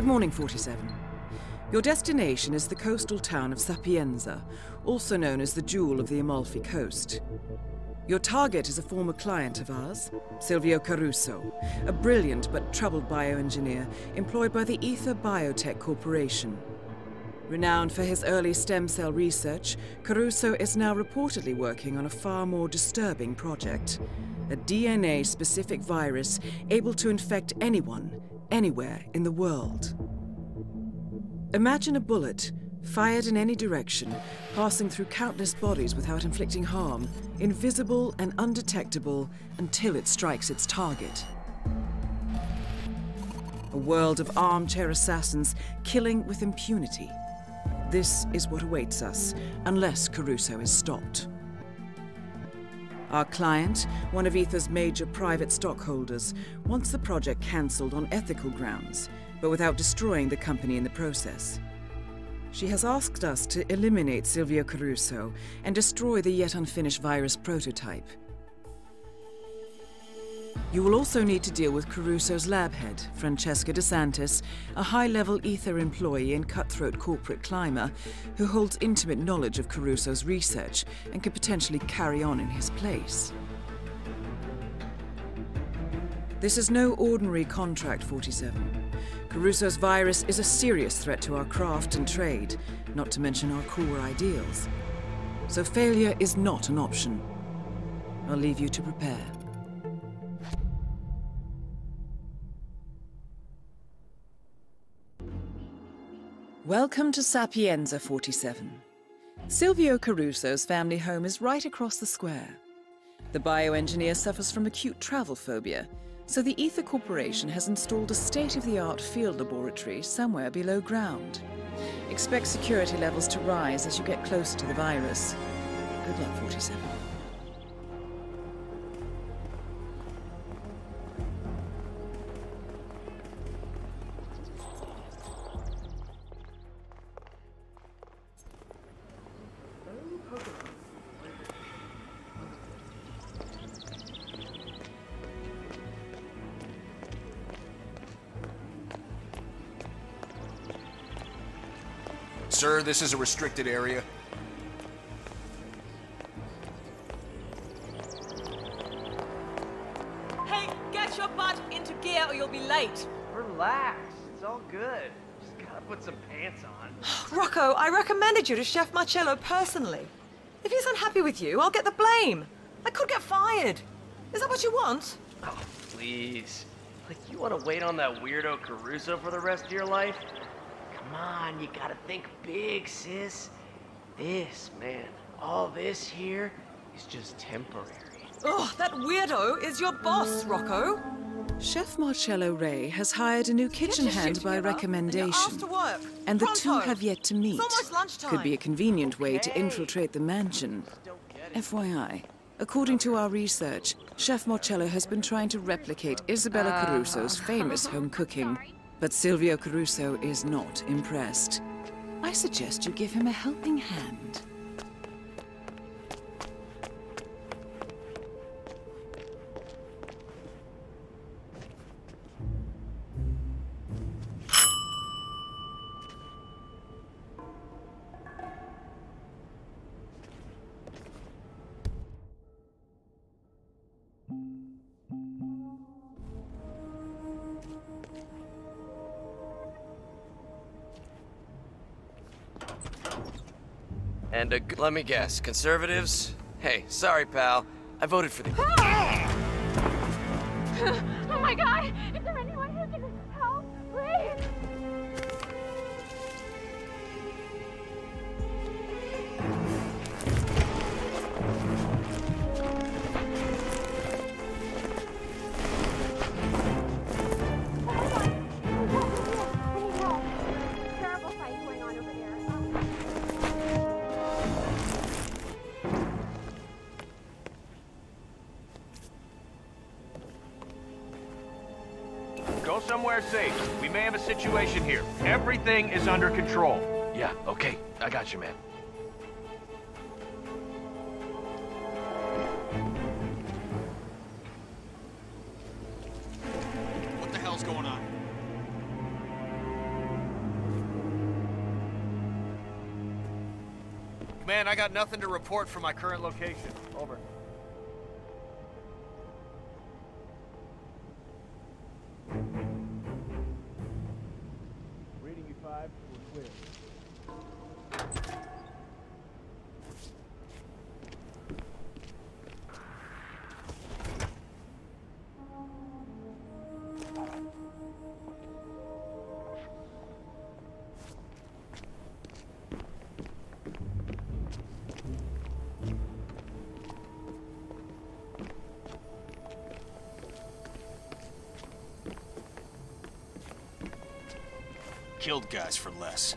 morning, 47. Your destination is the coastal town of Sapienza, also known as the Jewel of the Amalfi Coast. Your target is a former client of ours, Silvio Caruso, a brilliant but troubled bioengineer employed by the Ether Biotech Corporation. Renowned for his early stem cell research, Caruso is now reportedly working on a far more disturbing project, a DNA-specific virus able to infect anyone, anywhere in the world. Imagine a bullet, fired in any direction, passing through countless bodies without inflicting harm, invisible and undetectable until it strikes its target. A world of armchair assassins killing with impunity. This is what awaits us, unless Caruso is stopped. Our client, one of Ether's major private stockholders, wants the project cancelled on ethical grounds, but without destroying the company in the process. She has asked us to eliminate Silvio Caruso and destroy the yet unfinished virus prototype. You will also need to deal with Caruso's lab head, Francesca DeSantis, a high-level Ether employee and cutthroat corporate climber who holds intimate knowledge of Caruso's research and could potentially carry on in his place. This is no ordinary contract, 47. Caruso's virus is a serious threat to our craft and trade, not to mention our core ideals. So failure is not an option. I'll leave you to prepare. Welcome to Sapienza, 47. Silvio Caruso's family home is right across the square. The bioengineer suffers from acute travel phobia, so the Ether Corporation has installed a state-of-the-art field laboratory somewhere below ground. Expect security levels to rise as you get closer to the virus. Good luck, 47. Sir, this is a restricted area. Hey, get your butt into gear or you'll be late. Relax, it's all good. Just gotta put some pants on. Rocco, I recommended you to Chef Marcello personally. If he's unhappy with you, I'll get the blame. I could get fired. Is that what you want? Oh, please. Like, you wanna wait on that weirdo Caruso for the rest of your life? Come on, you gotta think big, sis. This, man, all this here is just temporary. Oh, that weirdo is your boss, Rocco. Chef Marcello Ray has hired a new kitchen hand by recommendation, and the two have yet to meet. Could be a convenient way to infiltrate the mansion. FYI, according to our research, Chef Marcello has been trying to replicate Isabella Caruso's famous home cooking, but Silvio Caruso is not impressed. I suggest you give him a helping hand. And let me guess, conservatives? Hey, sorry, pal. I voted for the... Oh my God! Is there anyone who can help? Please! Terrible fight going on over there. Go somewhere safe. We may have a situation here. Everything is under control. Yeah, okay. I got you, man. What the hell's going on? man, I got nothing to report from my current location. Over. Reading you 5, we're clear. Killed guys for less.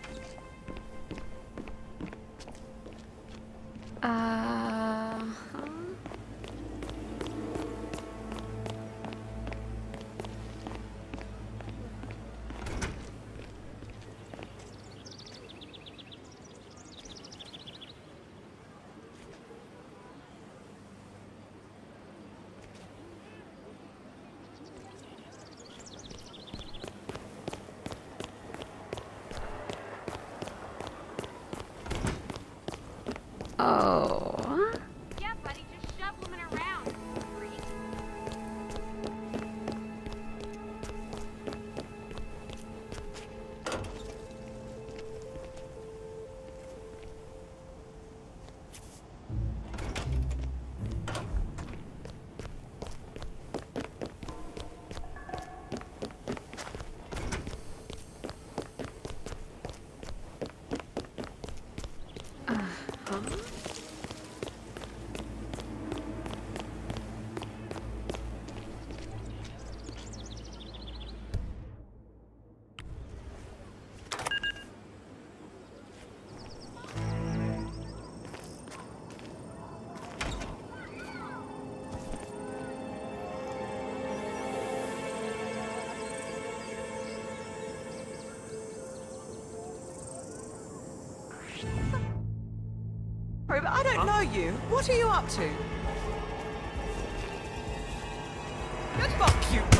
Oh. Yeah, buddy, just shove women around, freak. Sorry, but I don't know you. What are you up to? Fuck you!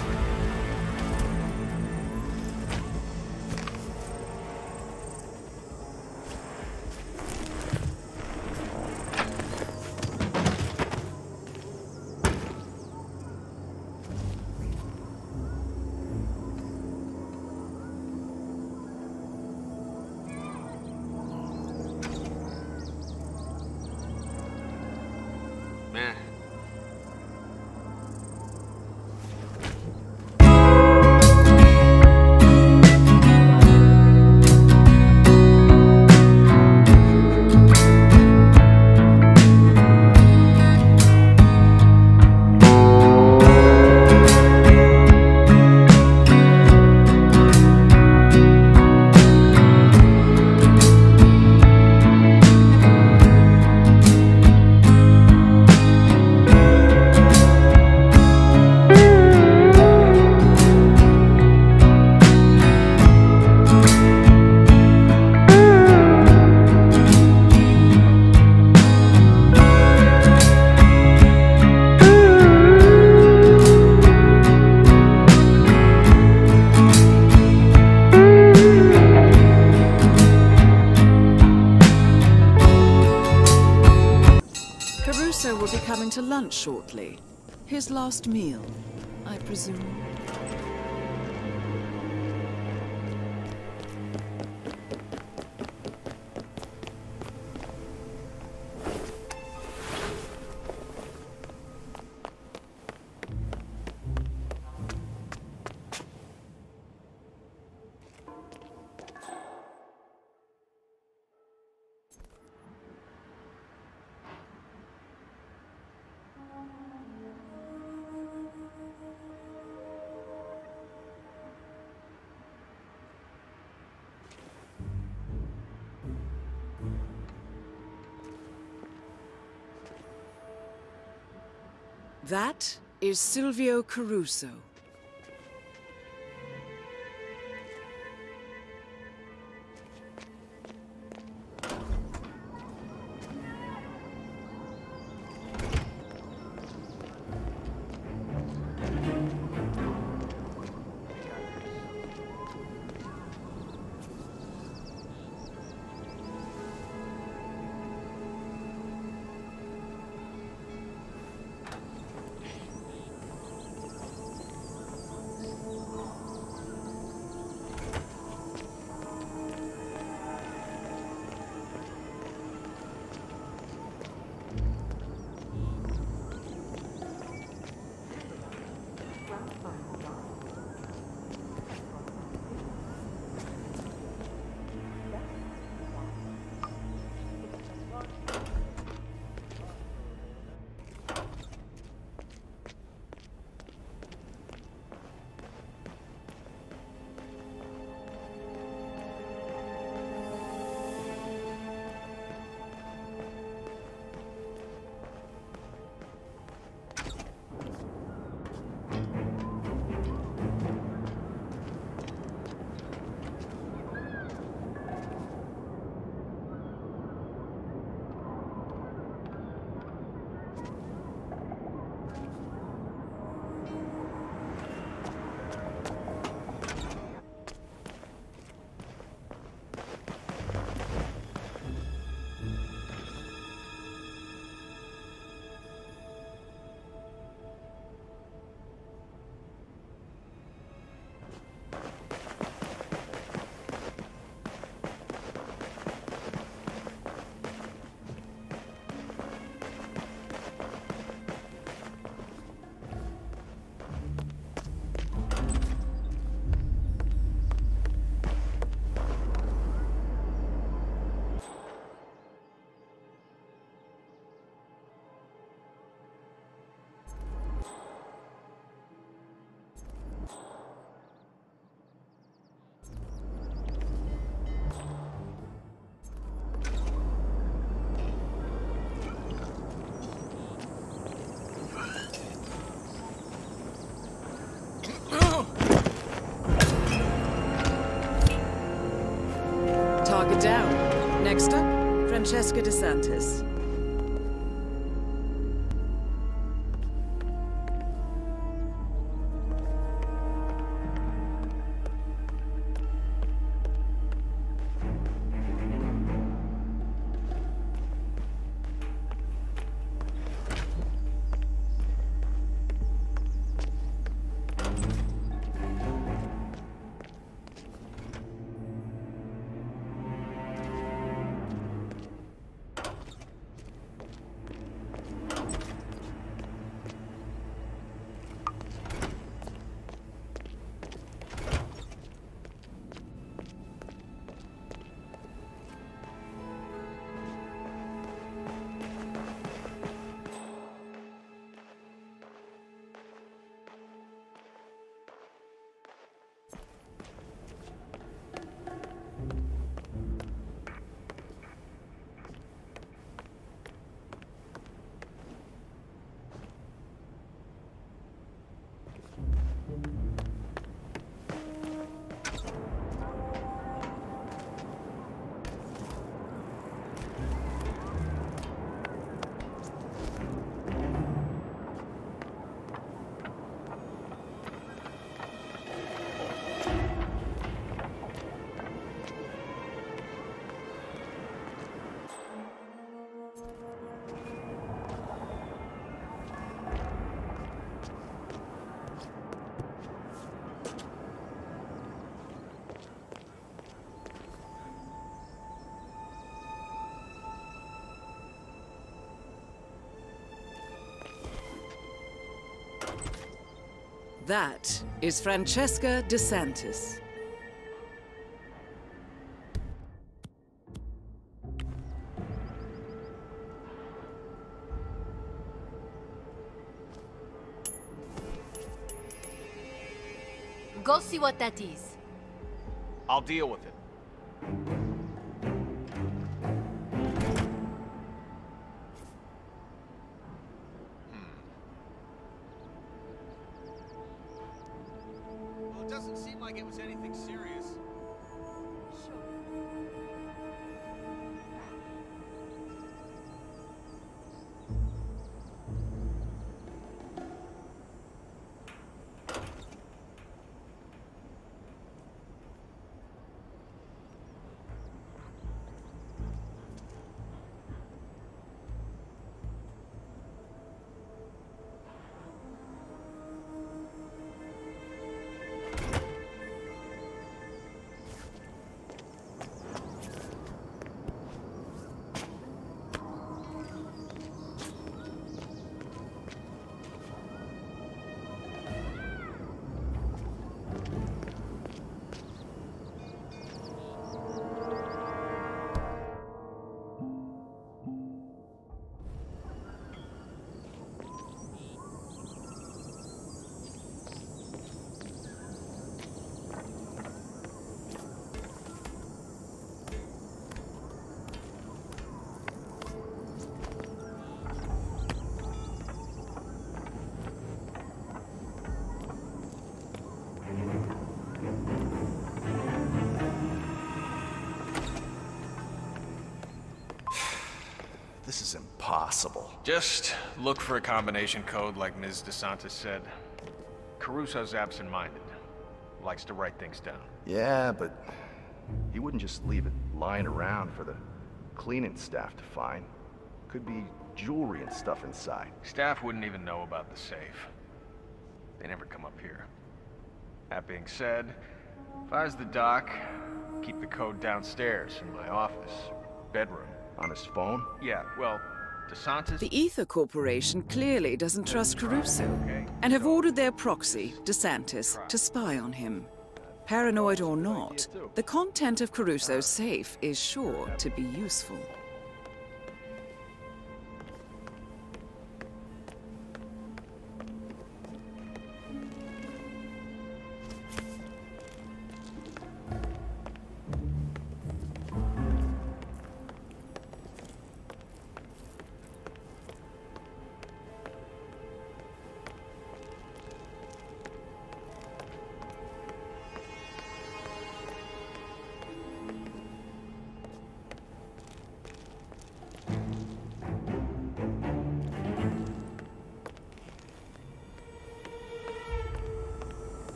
Caruso will be coming to lunch shortly. His last meal, I presume. That is Silvio Caruso. Francesca DeSantis. That is Francesca DeSantis. Go see what that is. I'll deal with it. Well, it doesn't seem like it was anything serious. This is impossible. Just look for a combination code like Ms. DeSantis said. Caruso's absent-minded. Likes to write things down. Yeah, but he wouldn't just leave it lying around for the cleaning staff to find. Could be jewelry and stuff inside. Staff wouldn't even know about the safe. They never come up here. That being said, if I was the doc, keep the code downstairs in my office, bedroom. On his phone? Yeah, well, DeSantis... The Ether Corporation clearly doesn't trust Caruso, and have ordered their proxy, DeSantis, to spy on him. Paranoid or not, the content of Caruso's safe is sure to be useful.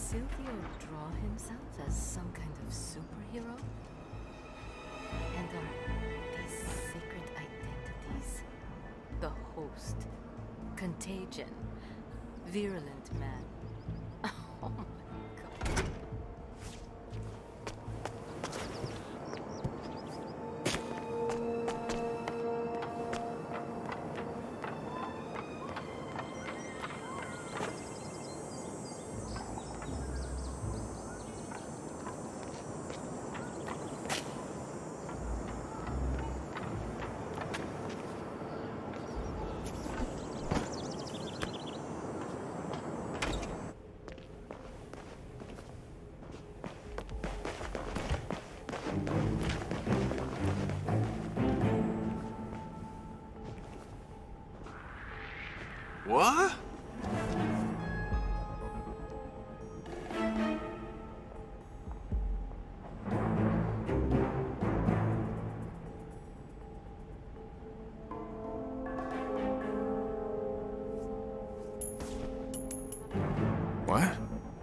Silvio draw himself as some kind of superhero? And these secret identities? The host, contagion, virulent man. Oh my god. What? What?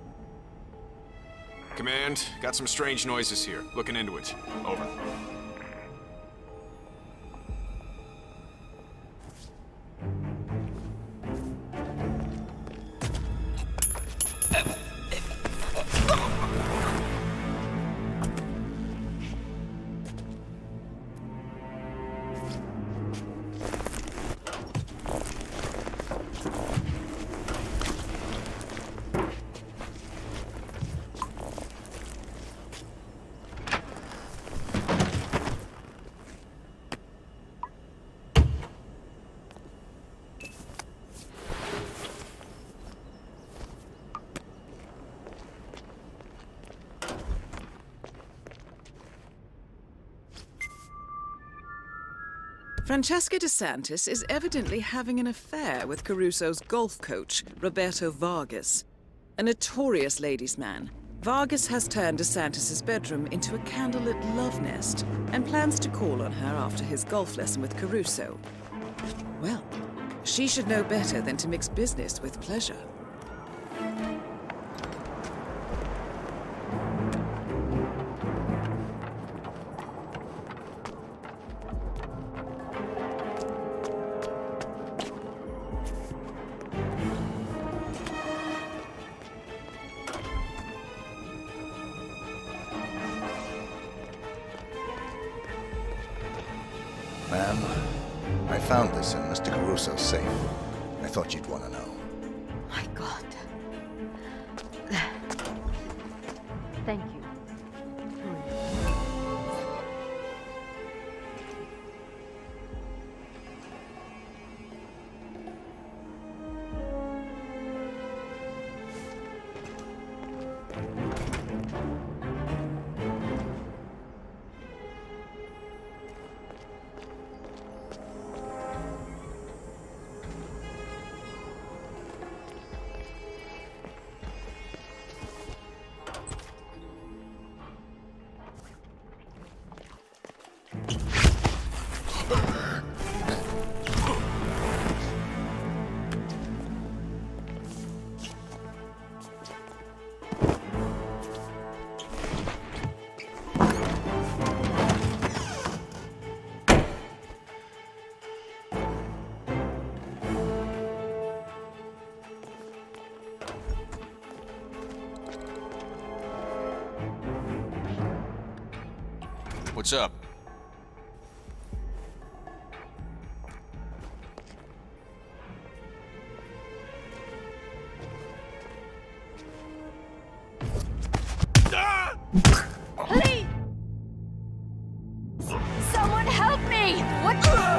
Command, got some strange noises here. Looking into it. Over. Francesca DeSantis is evidently having an affair with Caruso's golf coach, Roberto Vargas. A notorious ladies' man, Vargas has turned DeSantis' bedroom into a candlelit love nest and plans to call on her after his golf lesson with Caruso. Well, she should know better than to mix business with pleasure. Ma'am, I found this in Mr. Caruso's safe. I thought you'd want to know. My God. Thank you. What's up? Please! Someone help me! What?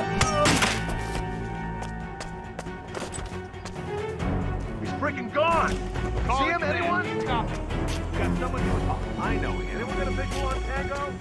He's freaking gone! See him, anyone? Got someone who... Oh, I know. Anyone got a visual on Tango?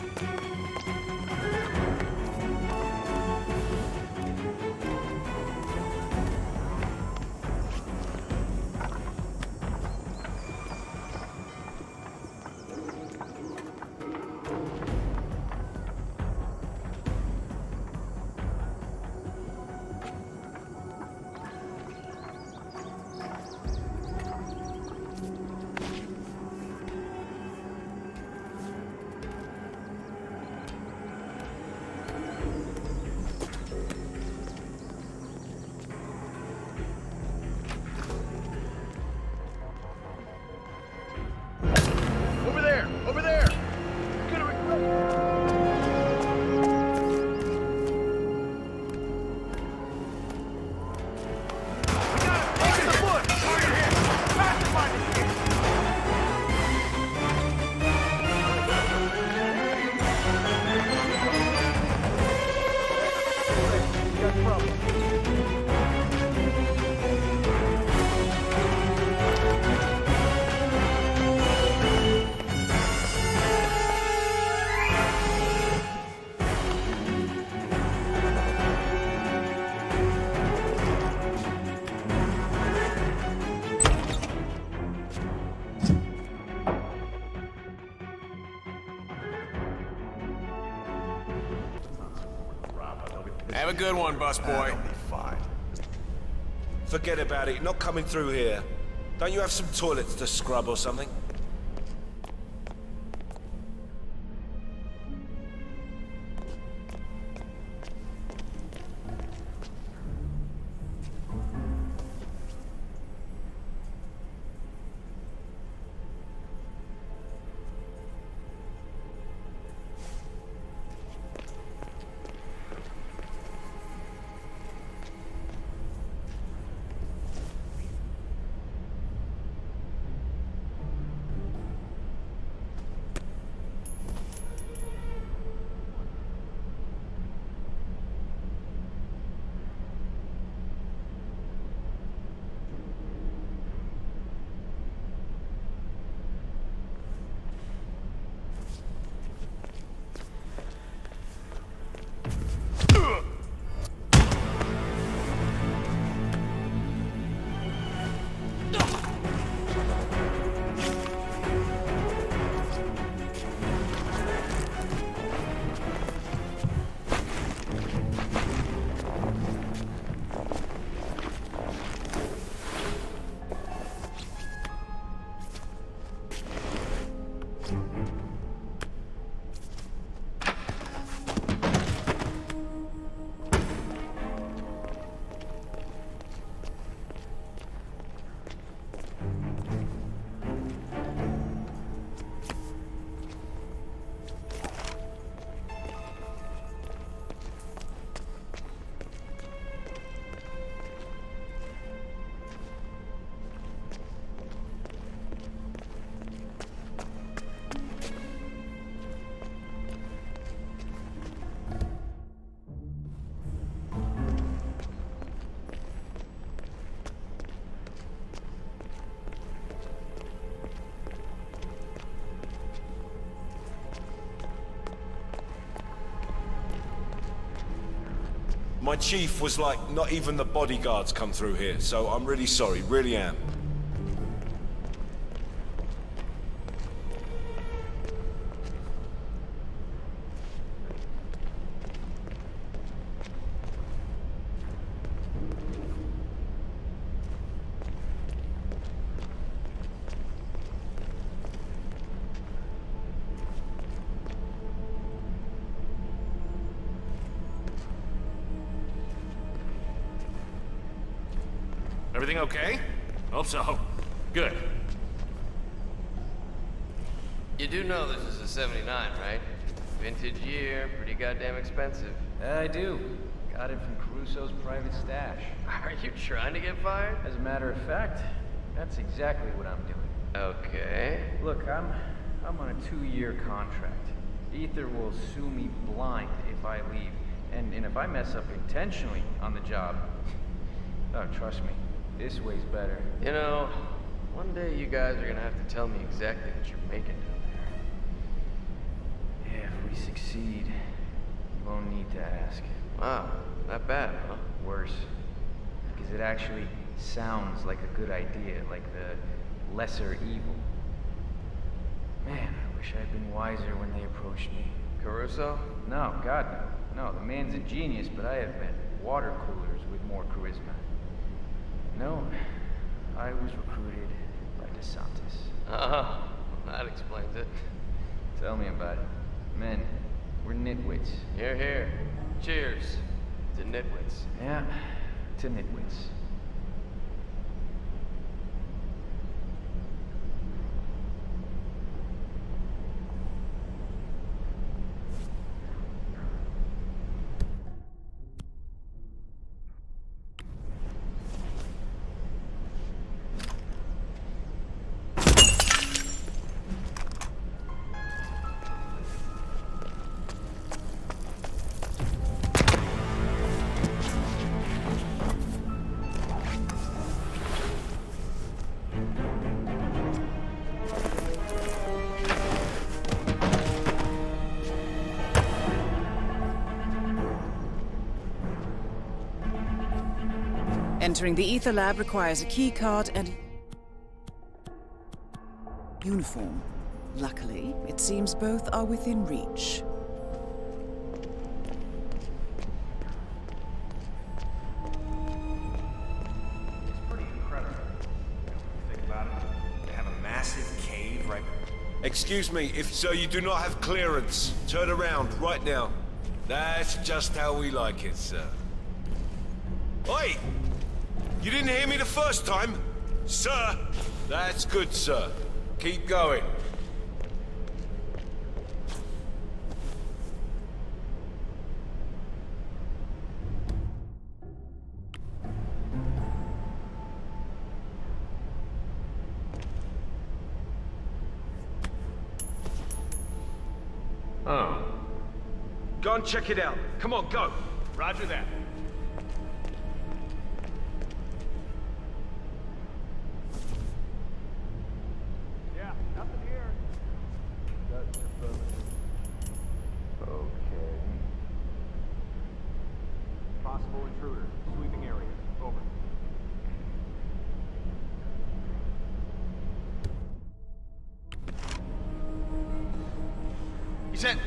good one, busboy. That'll be fine. Forget about it. Not coming through here. Don't you have some toilets to scrub or something? My chief was like, not even the bodyguards come through here, so I'm really sorry, really am. Everything okay? Hope so. Good. You do know this is a 79, right? Vintage year, pretty goddamn expensive. I do. Got it from Caruso's private stash. Are you trying to get fired? As a matter of fact, that's exactly what I'm doing. Okay. Look, I'm on a 2-year contract. Ether will sue me blind if I leave. And if I mess up intentionally on the job, oh, trust me, this way's better. You know, one day you guys are gonna have to tell me exactly what you're making down there. Yeah, if we succeed, you won't need to ask. Wow, not bad, huh? Worse. Because it actually sounds like a good idea, like the lesser evil. Man, I wish I'd been wiser when they approached me. Caruso? No, God no. No, the man's a genius, but I have met water coolers with more charisma. No, I was recruited by DeSantis. Oh, that explains it. Tell me about it. Men, we're nitwits. Here, here. Cheers to nitwits. Yeah, to nitwits. Entering the Ether Lab requires a key card and uniform. Luckily, it seems both are within reach. Excuse me, if so you do not have clearance, turn around right now. That's just how we like it, sir. Oi! You didn't hear me the first time? Sir! That's good, sir. Keep going. Oh. Go and check it out. Come on, go. Roger that. Yeah, nothing here. Okay. Possible intruder. Sweeping area. Over. He's in.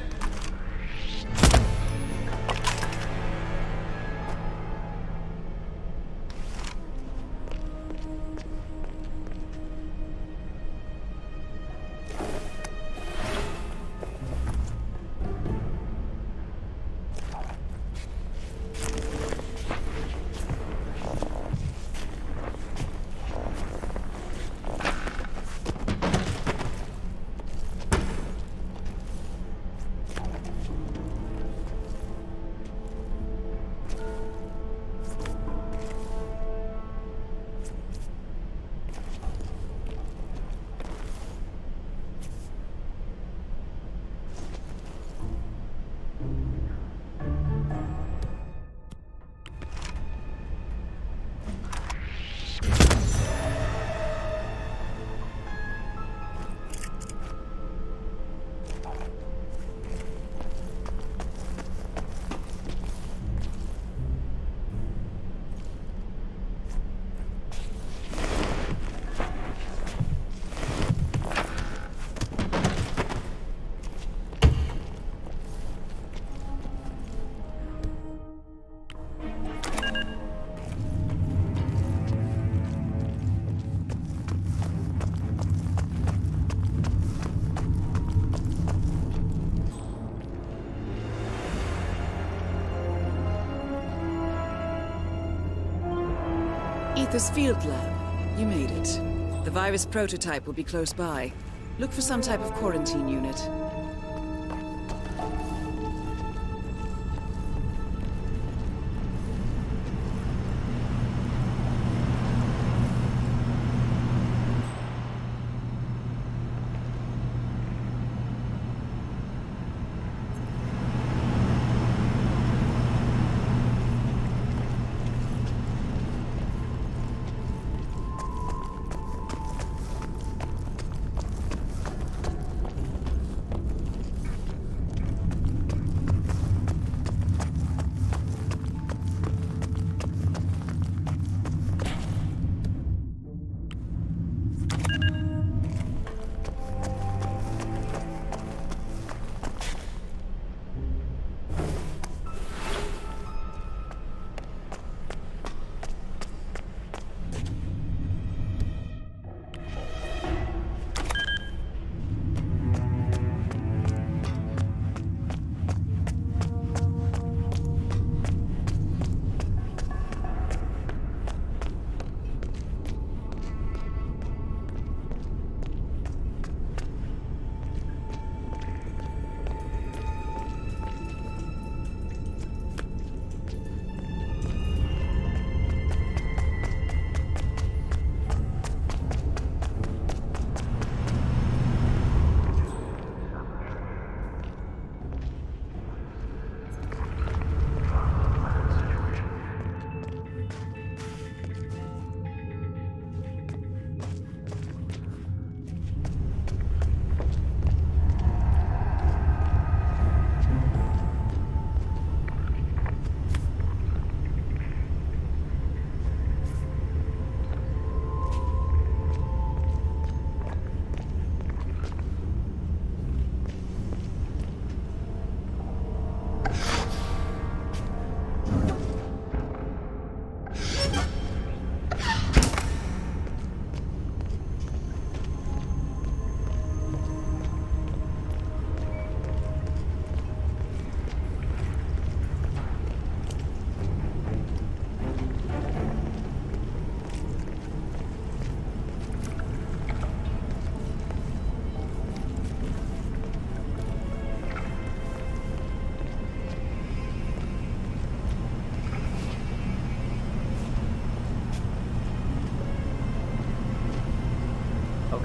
Ether's field lab. You made it. The virus prototype will be close by. Look for some type of quarantine unit.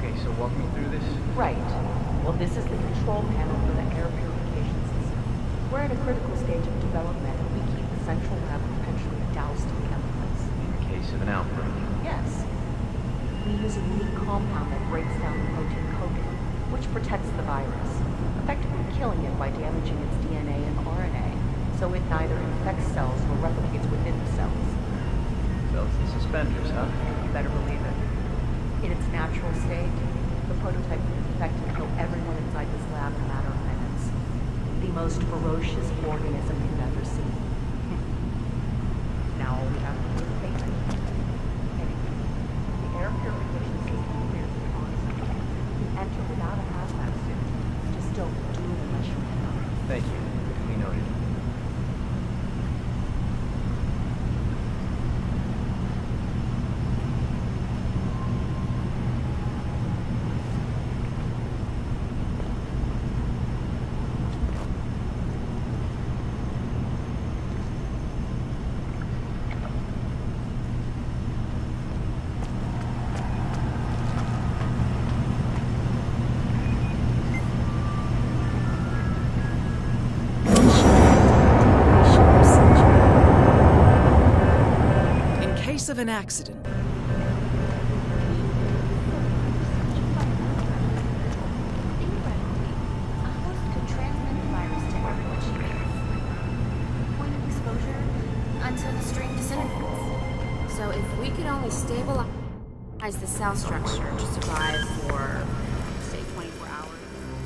Okay, so walk me through this. Right. Well, this is the control panel for the air purification system. We're at a critical stage of development, and we keep the central lab perpetually doused in chemicals. In case of an outbreak. Yes. We use a unique compound that breaks down the protein coating, which protects the virus, effectively killing it by damaging its DNA and RNA, so it neither infects cells nor replicates within the cells. Belts and suspenders, huh? You better believe it. In its natural state, the prototype can infect and kill everyone inside this lab in a matter of minutes. The most ferocious organism you've ever seen. Now all we have to do is payment. Anyway, the air purification system clears the toxins. You enter without a hazmat suit. Just don't do it unless you can. Thank you. We noted. Of an accident. Until the strain disintegrates. So if we could only stabilize the cell structure to survive for, say, 24 hours.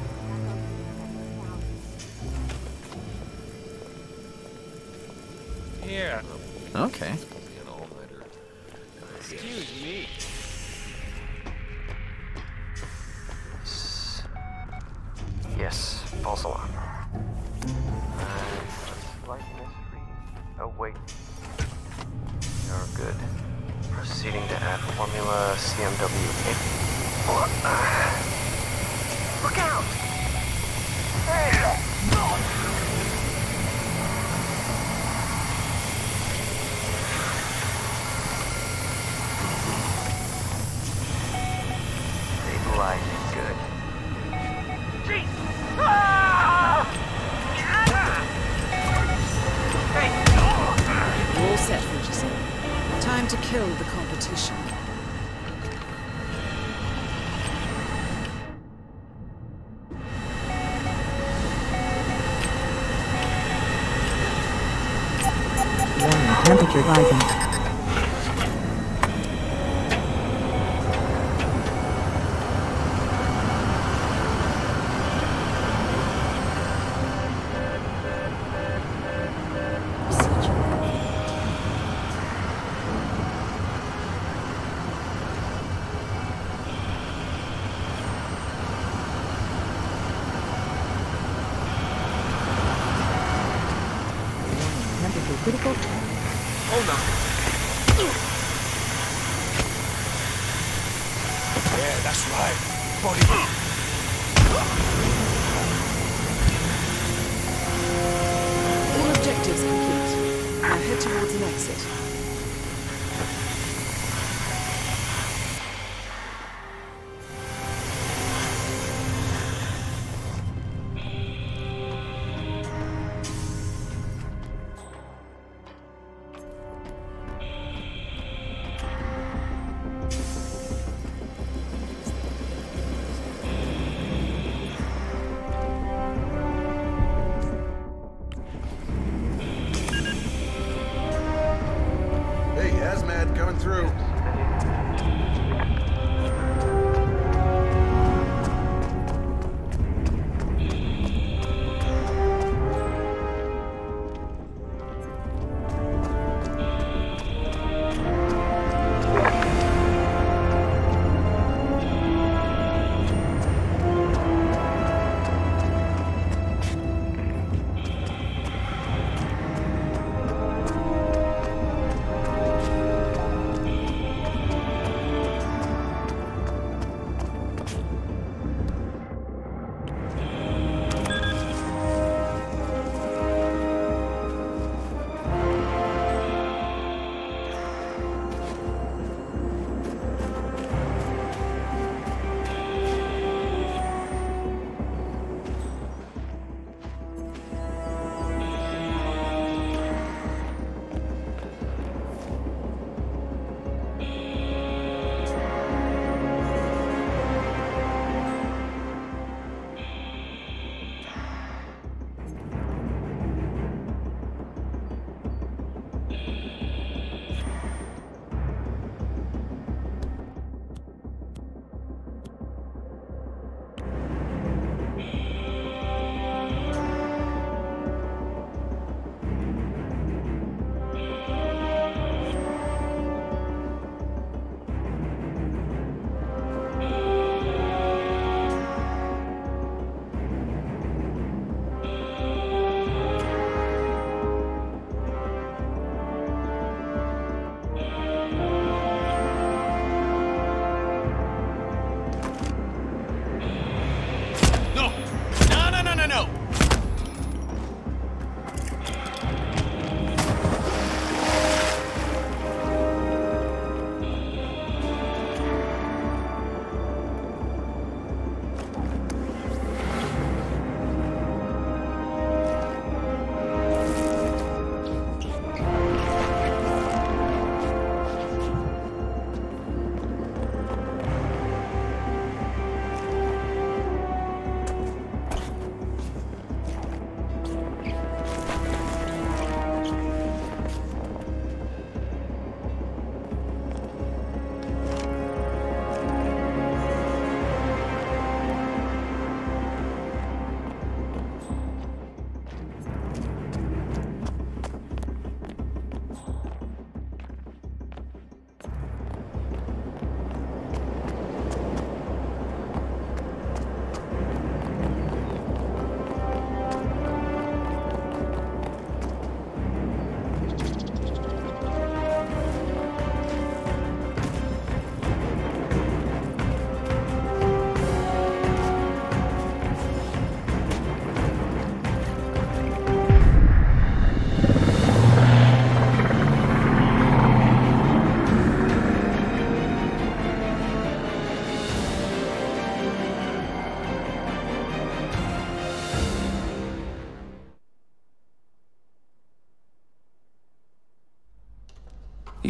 Yeah. Okay. Excuse me. Yes, false alarm. Slight mystery. Oh, wait. You're good. Proceeding to add formula CMW8. Look out! Hey! Stabilizing. Good. Jeez! You're all set, Richardson. Time to kill the competition. Warning, temperature rising. Critical. Hold on. Yeah, that's right. Body. All objectives complete. Now head towards an exit.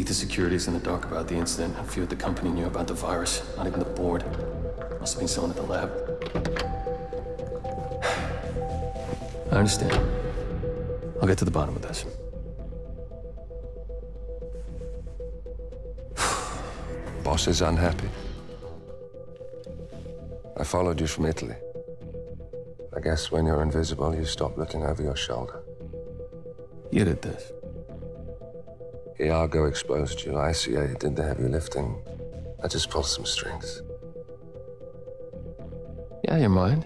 the security's in the dark about the incident. A few at the company knew about the virus. Not even the board. Must have been someone at the lab. I understand. I'll get to the bottom of this. Boss is unhappy. I followed you from Italy. I guess when you're invisible, you stop looking over your shoulder. You did this. Iago exposed you. ICA did the heavy lifting. I just pulled some strings. Yeah, your mind.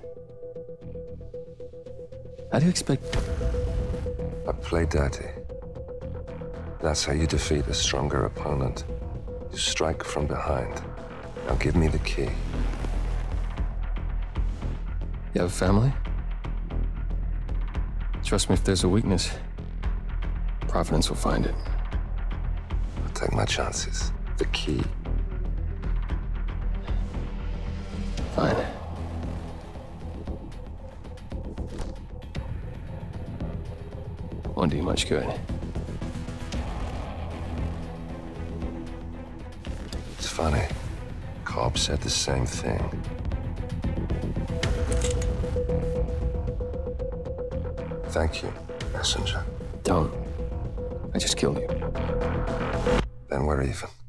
How do you expect... I play dirty. That's how you defeat a stronger opponent. You strike from behind. Now give me the key. You have a family? Trust me, if there's a weakness, Providence will find it. I'll take my chances. The key. Fine. Won't do you much good. It's funny. Cobb said the same thing. Thank you, messenger. Don't. I just killed you. Then we're even.